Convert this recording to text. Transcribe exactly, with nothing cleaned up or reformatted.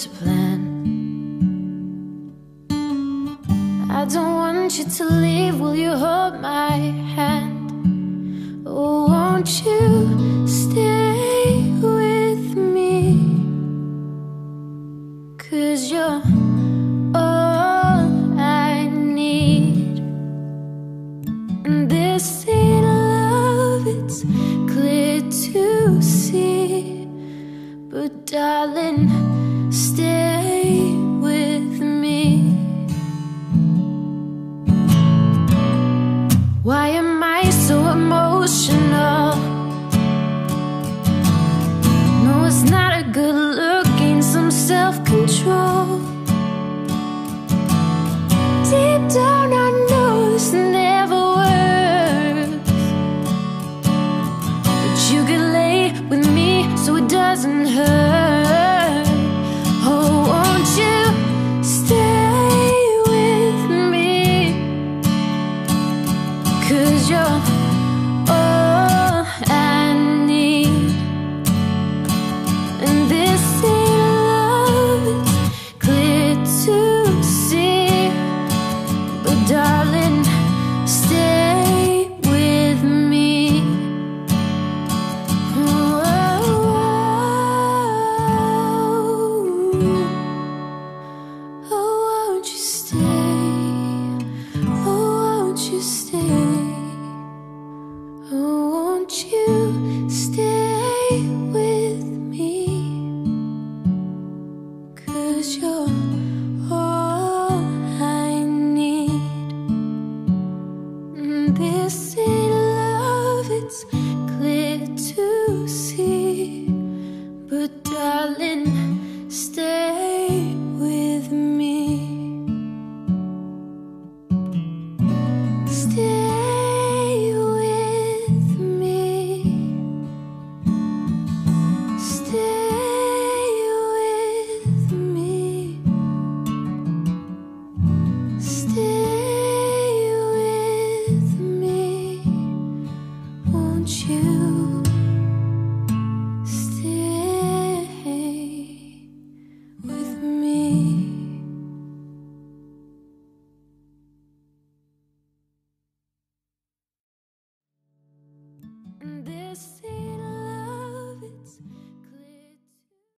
to plan. I don't want you to leave, will you hold my hand? Oh, won't you stay with me? 'Cause you're all I need. And this ain't love, it's clear to see. But darling, stay with me. Why am I so emotional? No, it's not a good look, gain some self-control. Deep down I know this never works, but you could lay with me so it doesn't hurt. Oh, won't you stay with me? 'Cause you're all I need. And this ain't love, it's clear to see. But darling, stay with me. Oh, oh, won't you stay? Oh, won't you stay? Oh, won't you stay with me? 'Cause you're all I need. And this ain't love, it's clear to see. But darling, stay with me. Stay with me. Stay with me. Stay with me. Won't you